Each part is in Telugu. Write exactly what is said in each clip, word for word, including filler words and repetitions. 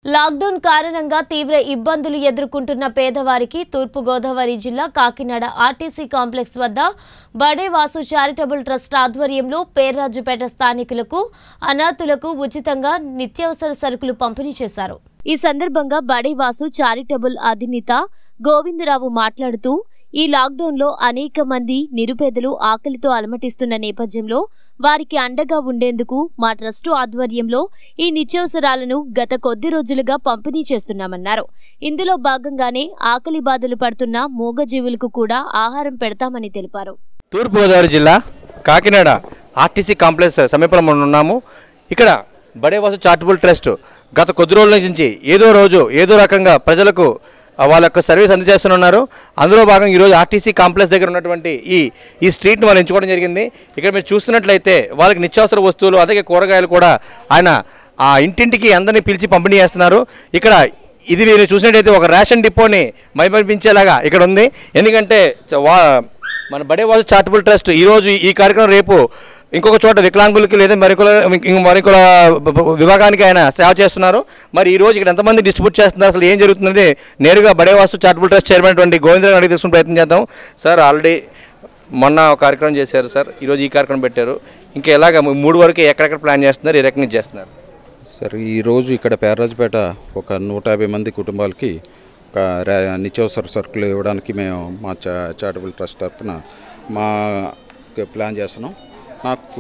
లాక్డౌన్ కారణంగా తీవ్ర ఇబ్బందులు ఎదుర్కొంటున్న పేదవారికి తూర్పు గోదావరి జిల్లా కాకినాడ ఆర్టీసీ కాంప్లెక్స్ వద్ద బడే వాసు చారిటబుల్ ట్రస్ట్ ఆధ్వర్యంలో పేర్రాజుపేట స్థానికులకు అనాథులకు ఉచితంగా నిత్యావసర సరుకులు పంపిణీ చేశారు। ఈ సందర్భంగా బడే వాసు చారిటబుల్ అధినేత గోవిందరావు మాట్లాడుతూ ఈ లాక్డౌన్ లో అనేక మంది నిరుపేదలు ఆకలితో అలమటిస్తున్న నేపథ్యంలో వారికి అండగా ఉండేందుకు మా ట్రస్ట్ ఆధ్వర్యంలో ఈ నిత్యావసరాలను గత కొద్ది రోజులుగా పంపిణీ చేస్తున్నామన్నారు। ఇందులో భాగంగానే ఆకలి బాధలు పడుతున్న మూగజీవులకు కూడా ఆహారం పెడతామని తెలిపారు। తూర్పు గోదావరి జిల్లా కాకినాడ ఆర్టీసీ కాంప్లెక్స్ సమీపంలో ఉన్నాము। ఇక్కడ బడే వాసు చారిటబుల్ ట్రస్ట్ గత కొద్ది రోజుల నుంచి ఏదో రోజు ఏదో రకంగా ప్రజలకు వాళ్ళ యొక్క సర్వీస్ అందజేస్తున్నారు। అందులో భాగంగా ఈరోజు ఆర్టీసీ కాంప్లెక్స్ దగ్గర ఉన్నటువంటి ఈ ఈ స్ట్రీట్ని వాళ్ళు ఎంచుకోవడం జరిగింది। ఇక్కడ మీరు చూస్తున్నట్లయితే వాళ్ళకి నిత్యావసర వస్తువులు అలాగే కూరగాయలు కూడా ఆయన ఆ ఇంటింటికి అందరినీ పిలిచి పంపిణీ చేస్తున్నారు। ఇక్కడ ఇది మీరు చూసినట్టయితే ఒక రేషన్ డిపోని మైమరిపించేలాగా ఇక్కడ ఉంది। ఎందుకంటే మన బడే వాసు చారిటబుల్ ట్రస్ట్ ఈరోజు ఈ కార్యక్రమం రేపు ఇంకొక చోట వికలాంగులకి లేదా మరికొల మరికొల విభాగానికి ఆయన సేవ చేస్తున్నారు। మరి ఈ రోజు ఇక్కడ ఎంతమంది డిస్ట్రిబ్యూట్ చేస్తున్నారు, అసలు ఏం జరుగుతుంది, నేరుగా బడే వాసు చారిటబుల్ ట్రస్ట్ చైర్మన్ అటువంటి గోవిందరావు అడిగి తీసుకునే ప్రయత్నం చేద్దాం। సార్ ఆల్రెడీ మొన్న ఒక కార్యక్రమం చేశారు సార్, ఈరోజు ఈ కార్యక్రమం పెట్టారు, ఇంకా ఎలాగ మూడు వరకు ఎక్కడెక్కడ ప్లాన్ చేస్తున్నారు, ఏ రకంగా చేస్తున్నారు సార్? ఈరోజు ఇక్కడ పేర్రాజుపేట ఒక నూట యాభై మంది కుటుంబాలకి ఒక నిత్యావసర సరుకులు ఇవ్వడానికి మేము మా చా చారిటబుల్ ట్రస్ట్ తరఫున మా ప్లాన్ చేస్తున్నాం। నాకు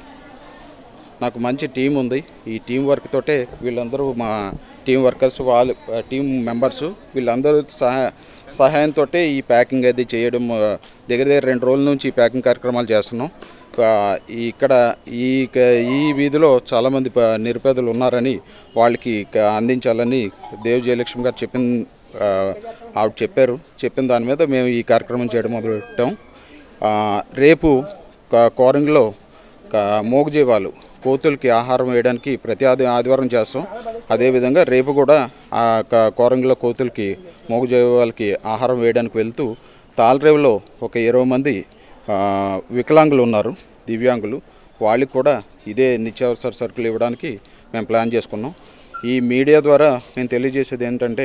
నాకు మంచి టీం ఉంది। ఈ టీం వర్క్ తోటే వీళ్ళందరూ మా టీం వర్కర్స్ వాళ్ళు టీం మెంబర్స్ వీళ్ళందరూ సహాయ సహాయంతో ఈ ప్యాకింగ్ అది చేయడం దగ్గర దగ్గర రెండు రోజుల నుంచి ఈ ప్యాకింగ్ కార్యక్రమాలు చేస్తున్నాం। ఇక్కడ ఈ ఈ వీధిలో చాలామంది నిరుపేదలు ఉన్నారని వాళ్ళకి అందించాలని దేవ్ జయలక్ష్మి గారు చెప్పిన ఆవిడ చెప్పారు। చెప్పిన దాని మీద మేము ఈ కార్యక్రమం చేయడం మొదలుపెట్టాం। రేపు కోరంగిలో మూగజీవాలు కోతులకి ఆహారం వేయడానికి ప్రతి ఆది ఆదివారం చేస్తాం। అదేవిధంగా రేపు కూడా ఆ కోరంగిలో కోతులకి మూగజీవాలకి ఆహారం వేయడానికి వెళ్తూ తాళరేవులో ఒక ఇరవై మంది వికలాంగులు ఉన్నారు, దివ్యాంగులు, వాళ్ళకి కూడా ఇదే నిత్యావసర సరుకులు ఇవ్వడానికి మేము ప్లాన్ చేసుకున్నాం। ఈ మీడియా ద్వారా మేము తెలియజేసేది ఏంటంటే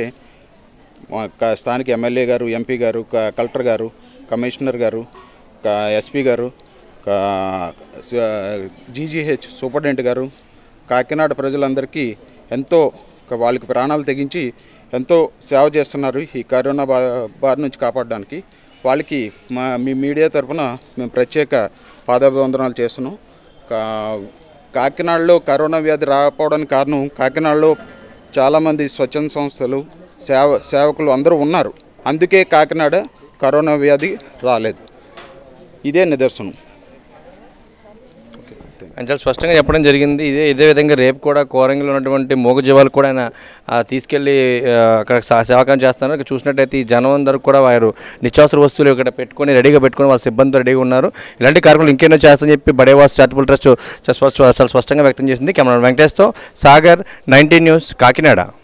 స్థానిక ఎమ్మెల్యే గారు, ఎంపీ గారు, కలెక్టర్ గారు, కమిషనర్ గారు, ఎస్పీ గారు, జీజీహెచ్ సూపరింటెండెంట్ గారు, కాకినాడ ప్రజలందరికీ ఎంతో వాళ్ళకి ప్రాణాలు తెగించి ఎంతో సేవ చేస్తున్నారు ఈ కరోనా బా బారి నుంచి కాపాడడానికి। వాళ్ళకి మా మీ మీడియా తరఫున మేము ప్రత్యేక పాదాభివందనాలు చేస్తున్నాం। కాకినాడలో కరోనా వ్యాధి రాకపోవడానికి కారణం కాకినాడలో చాలామంది స్వచ్ఛంద సంస్థలు సేవ సేవకులు అందరూ ఉన్నారు, అందుకే కాకినాడ కరోనా వ్యాధి రాలేదు, ఇదే నిదర్శనం। అని చాలా స్పష్టంగా చెప్పడం జరిగింది। ఇదే ఇదే విధంగా రేపు కూడా కోరంగిలో ఉన్నటువంటి మూగజీవాలు కూడా ఆయన తీసుకెళ్ళి అక్కడ సేవకారం చేస్తున్నారు। ఇక్కడ చూసినట్టయితే ఈ జనం అందరూ కూడా వారు నిత్యావసర వస్తువులు ఇక్కడ పెట్టుకొని రెడీగా పెట్టుకొని వాళ్ళ సిబ్బందితో రెడీగా ఉన్నారు। ఇలాంటి కార్యక్రమాలు ఇంకేనో చేస్తామని చెప్పి బడే వాసు చారిటబుల్ ట్రస్ట్ చాలా స్పష్టంగా వ్యక్తం చేసింది। కెమెరా వెంకటేష్తో సాగర్, నైన్టీన్ న్యూస్, కాకినాడ।